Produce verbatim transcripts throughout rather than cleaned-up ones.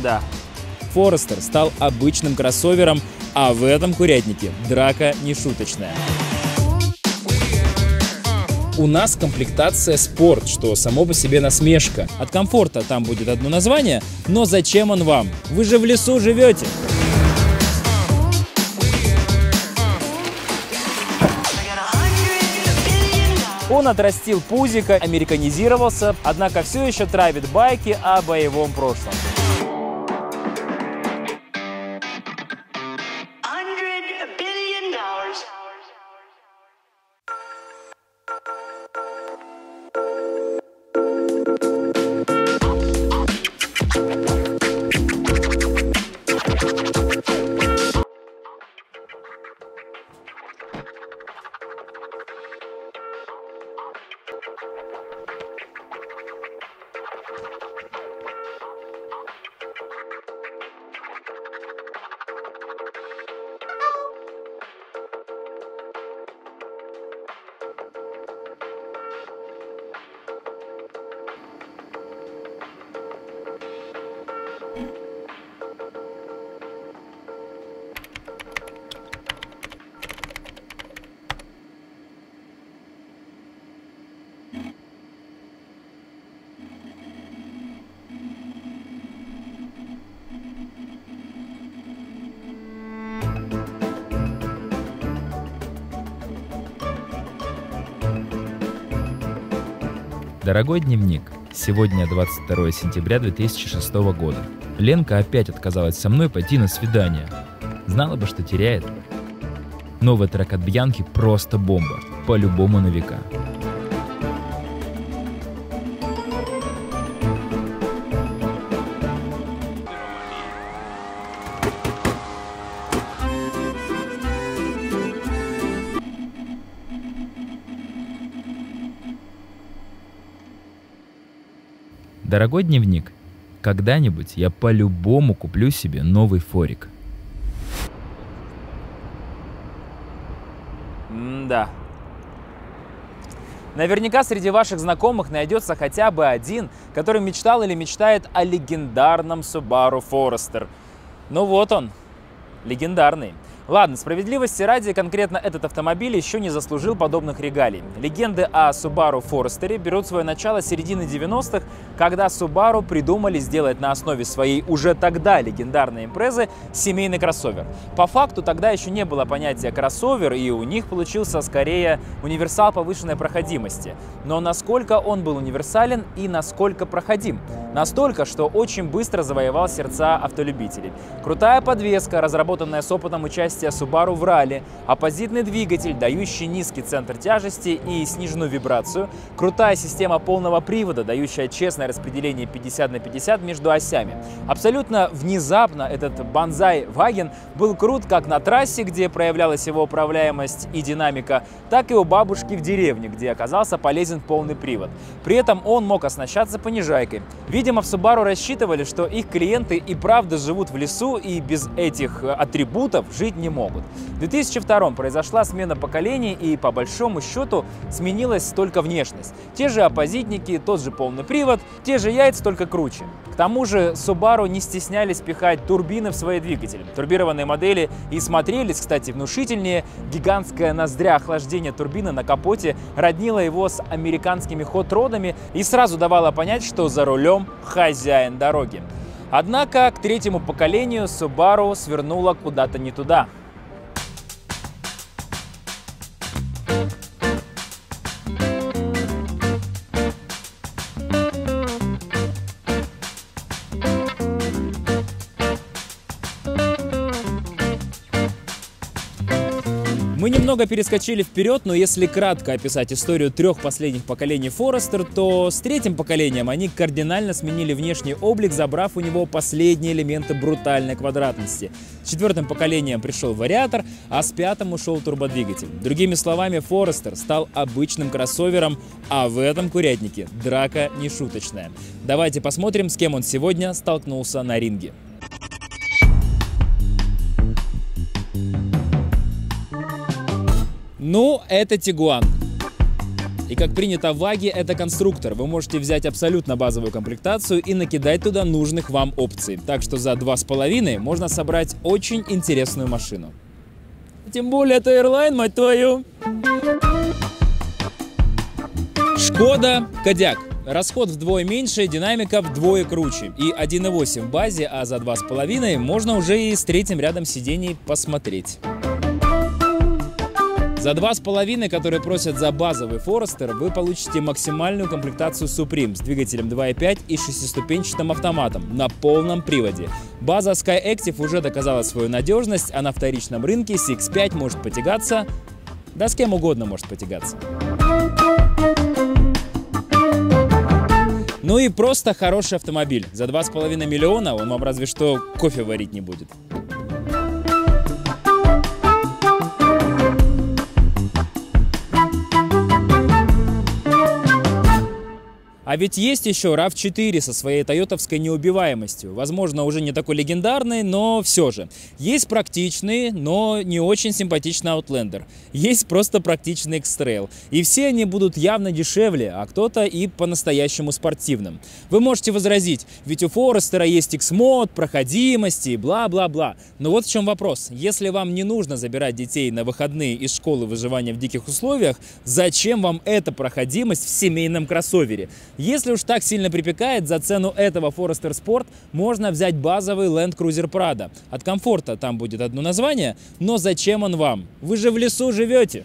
М-да. Форестер стал обычным кроссовером, а в этом курятнике драка не шуточная. У нас комплектация спорт, что само по себе насмешка. От комфорта там будет одно название, но зачем он вам? Вы же в лесу живете. Он отрастил пузико, американизировался, однако все еще травит байки о боевом прошлом. Дорогой дневник, сегодня двадцать второе сентября две тысячи шестого года. Ленка опять отказалась со мной пойти на свидание. Знала бы, что теряет. Новый трек от Бьянки просто бомба, по-любому на века. Дорогой дневник, когда-нибудь я по-любому куплю себе новый форик. М-да. Наверняка среди ваших знакомых найдется хотя бы один, который мечтал или мечтает о легендарном Subaru Forester. Ну вот он, легендарный. Ладно, справедливости ради, конкретно этот автомобиль еще не заслужил подобных регалий. Легенды о Subaru Forester берут свое начало с середины девяностых, когда Subaru придумали сделать на основе своей уже тогда легендарной импрезы семейный кроссовер. По факту тогда еще не было понятия кроссовер, и у них получился скорее универсал повышенной проходимости. Но насколько он был универсален и насколько проходим? Настолько, что очень быстро завоевал сердца автолюбителей. Крутая подвеска, разработанная с опытом участия Subaru в ралли, оппозитный двигатель, дающий низкий центр тяжести и сниженную вибрацию, крутая система полного привода, дающая честное распределение пятьдесят на пятьдесят между осями. Абсолютно внезапно этот бонзай-ваген был крут как на трассе, где проявлялась его управляемость и динамика, так и у бабушки в деревне, где оказался полезен полный привод. При этом он мог оснащаться понижайкой. Видимо, в Subaru рассчитывали, что их клиенты и правда живут в лесу и без этих атрибутов жить не могут. В две тысячи втором произошла смена поколений, и по большому счету сменилась только внешность. Те же оппозитники, тот же полный привод, те же яйца, только круче. К тому же Subaru не стеснялись пихать турбины в свои двигатели. Турбированные модели и смотрелись, кстати, внушительнее. Гигантская ноздря охлаждения турбины на капоте роднила его с американскими хот-родами и сразу давала понять, что за рулем хозяин дороги. Однако к третьему поколению Subaru свернула куда-то не туда. Мы немного перескочили вперед, но если кратко описать историю трех последних поколений Forester, то с третьим поколением они кардинально сменили внешний облик, забрав у него последние элементы брутальной квадратности. С четвертым поколением пришел вариатор, а с пятым ушел турбодвигатель. Другими словами, Forester стал обычным кроссовером, а в этом курятнике драка не шуточная. Давайте посмотрим, с кем он сегодня столкнулся на ринге. Ну, это Тигуан. И как принято в ВАГе, это конструктор. Вы можете взять абсолютно базовую комплектацию и накидать туда нужных вам опций. Так что за два с половиной можно собрать очень интересную машину. Тем более это Airline, мать твою! Шкода Кодиак. Расход вдвое меньше, динамика вдвое круче. И один и восемь в базе, а за два с половиной можно уже и с третьим рядом сидений посмотреть. За два с половиной, которые просят за базовый Forester, вы получите максимальную комплектацию Supreme с двигателем два и пять и шестиступенчатым автоматом на полном приводе. База SkyActiv уже доказала свою надежность, а на вторичном рынке си икс пять может потягаться, да с кем угодно может потягаться. Ну и просто хороший автомобиль. За два с половиной миллиона он вам разве что кофе варить не будет. А ведь есть еще рав четыре со своей тойотовской неубиваемостью. Возможно, уже не такой легендарный, но все же. Есть практичный, но не очень симпатичный Outlander. Есть просто практичный X-Trail. И все они будут явно дешевле, а кто-то и по-настоящему спортивным. Вы можете возразить, ведь у Forester есть X-мод, проходимости и бла-бла-бла. Но вот в чем вопрос. Если вам не нужно забирать детей на выходные из школы выживания в диких условиях, зачем вам эта проходимость в семейном кроссовере? Если уж так сильно припекает, за цену этого Forester Sport можно взять базовый Land Cruiser Prado. От комфорта там будет одно название, но зачем он вам? Вы же в лесу живете.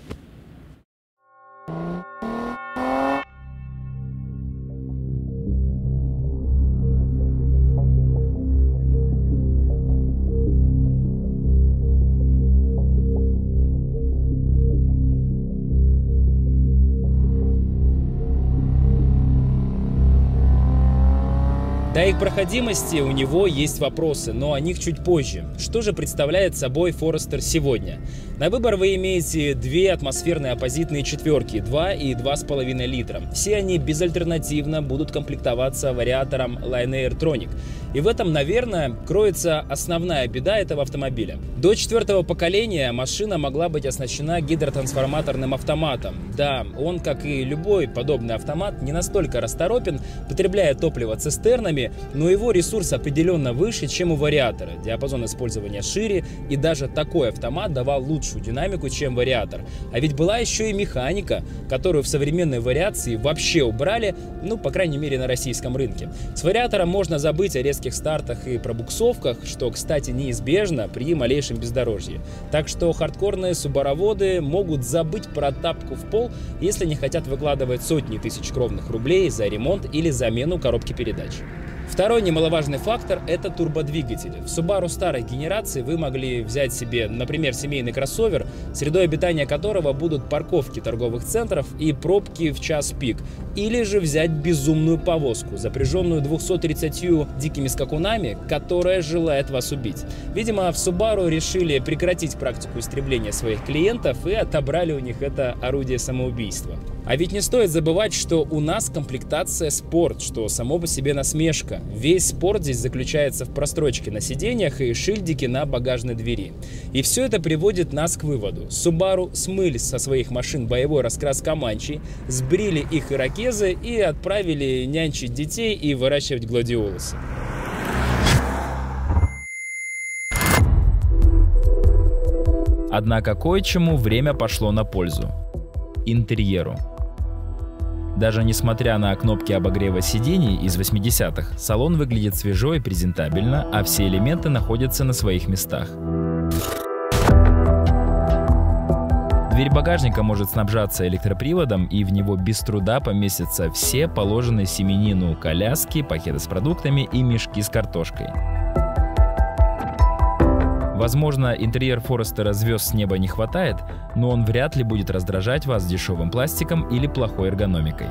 До их проходимости у него есть вопросы, но о них чуть позже. Что же представляет собой Forester сегодня? На выбор вы имеете две атмосферные оппозитные четверки, два и два с половиной литра. Все они безальтернативно будут комплектоваться вариатором Lion-Air Tronic. И в этом, наверное, кроется основная беда этого автомобиля. До четвертого поколения машина могла быть оснащена гидротрансформаторным автоматом. Да, он, как и любой подобный автомат, не настолько расторопен, потребляя топливо цистернами, но его ресурс определенно выше, чем у вариатора. Диапазон использования шире, и даже такой автомат давал лучшую динамику, чем вариатор. А ведь была еще и механика, которую в современной вариации вообще убрали, ну, по крайней мере, на российском рынке. С вариатором можно забыть о резких стартах и пробуксовках, что, кстати, неизбежно при малейшем бездорожье. Так что хардкорные субароводы могут забыть про тапку в пол, если не хотят выкладывать сотни тысяч кровных рублей за ремонт или замену коробки передач. Второй немаловажный фактор – это турбодвигатели. В Subaru старой генерации вы могли взять себе, например, семейный кроссовер, средой обитания которого будут парковки торговых центров и пробки в час пик. Или же взять безумную повозку, запряженную двумястами тридцатью дикими скакунами, которая желает вас убить. Видимо, в Subaru решили прекратить практику истребления своих клиентов и отобрали у них это орудие самоубийства. А ведь не стоит забывать, что у нас комплектация спорт, что само по себе насмешка. Весь спорт здесь заключается в прострочке на сиденьях и шильдике на багажной двери. И все это приводит нас к выводу. Subaru смыли со своих машин боевой раскрас Команчи, сбрили их ирокезы и отправили нянчить детей и выращивать гладиолусы. Однако кое-чему время пошло на пользу. Интерьеру. Даже несмотря на кнопки обогрева сидений из восьмидесятых, салон выглядит свежо и презентабельно, а все элементы находятся на своих местах. Дверь багажника может снабжаться электроприводом, и в него без труда поместятся все положенные семенину коляски, пакеты с продуктами и мешки с картошкой. Возможно, интерьер Forester звезд с неба не хватает, но он вряд ли будет раздражать вас дешевым пластиком или плохой эргономикой.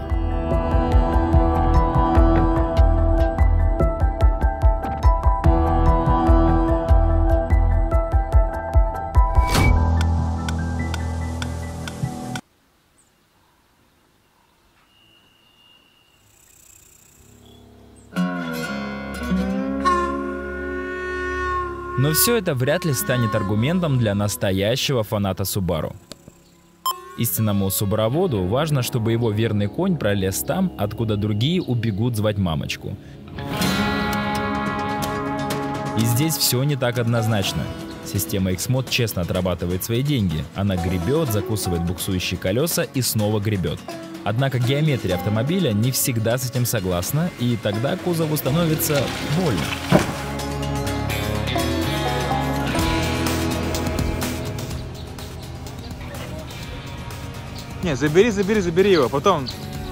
Но все это вряд ли станет аргументом для настоящего фаната Subaru. Истинному субароводу важно, чтобы его верный конь пролез там, откуда другие убегут звать мамочку. И здесь все не так однозначно. Система X-Mod честно отрабатывает свои деньги. Она гребет, закусывает буксующие колеса и снова гребет. Однако геометрия автомобиля не всегда с этим согласна, и тогда кузову становится больно. Не, забери, забери, забери его, потом...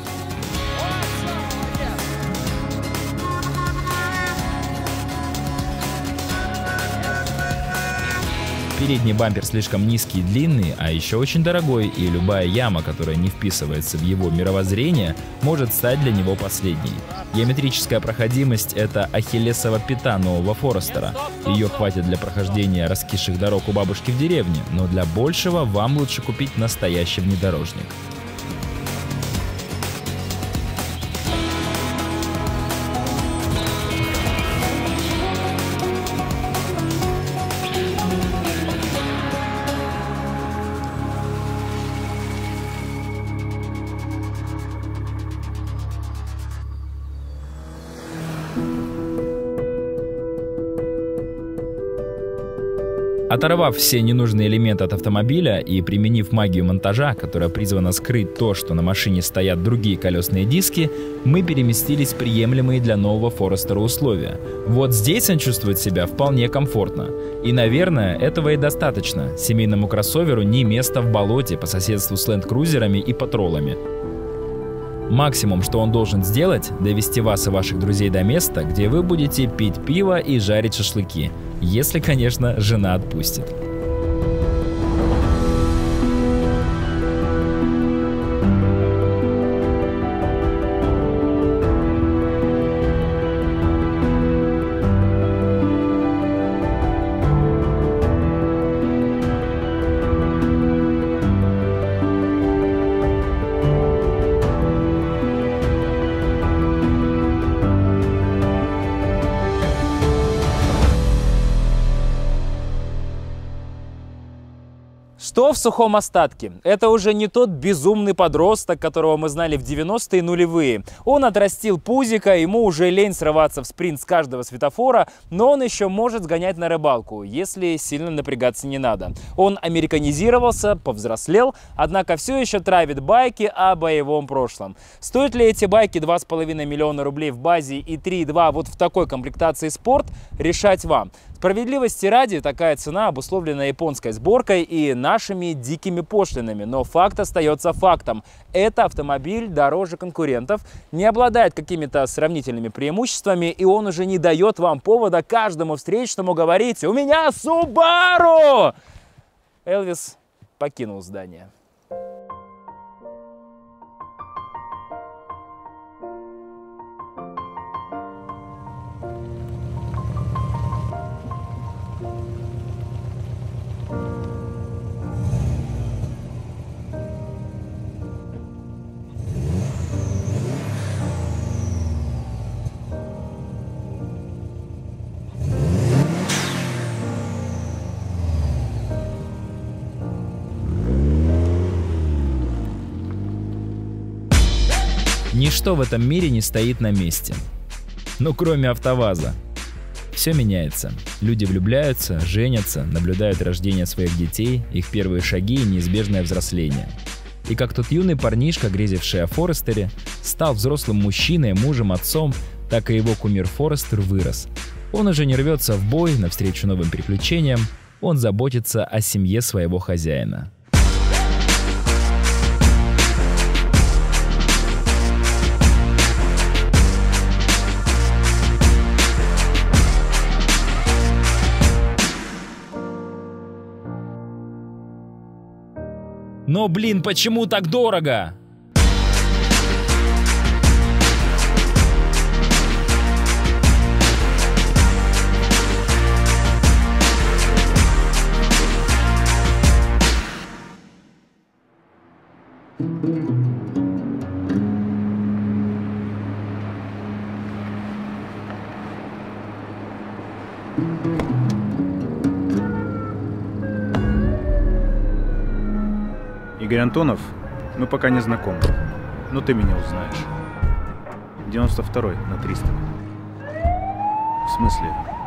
Передний бампер слишком низкий и длинный, а еще очень дорогой, и любая яма, которая не вписывается в его мировоззрение, может стать для него последней. Геометрическая проходимость – это ахиллесова пята нового Форестера. Ее хватит для прохождения раскисших дорог у бабушки в деревне, но для большего вам лучше купить настоящий внедорожник. Оторвав все ненужные элементы от автомобиля и применив магию монтажа, которая призвана скрыть то, что на машине стоят другие колесные диски, мы переместились в приемлемые для нового Форестера условия. Вот здесь он чувствует себя вполне комфортно. И, наверное, этого и достаточно. Семейному кроссоверу не место в болоте по соседству с ленд-крузерами и патролами. Максимум, что он должен сделать, довести вас и ваших друзей до места, где вы будете пить пиво и жарить шашлыки. Если, конечно, жена отпустит. Что в сухом остатке? Это уже не тот безумный подросток, которого мы знали в девяностые нулевые. Он отрастил пузико, ему уже лень срываться в спринт с каждого светофора, но он еще может сгонять на рыбалку, если сильно напрягаться не надо. Он американизировался, повзрослел, однако все еще травит байки о боевом прошлом. Стоят ли эти байки два с половиной миллиона рублей в базе и три и два вот в такой комплектации спорт, решать вам. Справедливости ради, такая цена обусловлена японской сборкой и нашими дикими пошлинами, но факт остается фактом. Это автомобиль дороже конкурентов, не обладает какими-то сравнительными преимуществами, и он уже не дает вам повода каждому встречному говорить: «У меня Subaru!» Элвис покинул здание. Ничто в этом мире не стоит на месте. Ну, кроме АвтоВАЗа. Все меняется. Люди влюбляются, женятся, наблюдают рождение своих детей, их первые шаги и неизбежное взросление. И как тот юный парнишка, грезивший о Форестере, стал взрослым мужчиной, мужем, отцом, так и его кумир Форестер вырос. Он уже не рвется в бой навстречу новым приключениям, он заботится о семье своего хозяина. Но, блин, почему так дорого? Игорь Антонов, мы пока не знакомы, но ты меня узнаешь. девяносто второй на триста. В смысле?